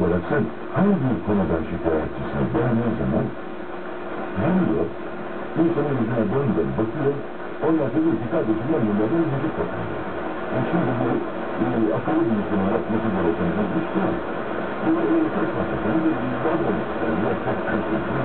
olarak sen hangi konudan şikayetçisin dendiğin zaman geliyor, insanın yüzüne döndür, bakıyor, ondan sonra diyor ki kardeşim ben bunlardan müzik bakıyorum. Şimdi bu akıllı bir insanın yapması gereken bir iş değil. Bu da öyle çok masasını bir izler olmuş. Yani çok kırpıcı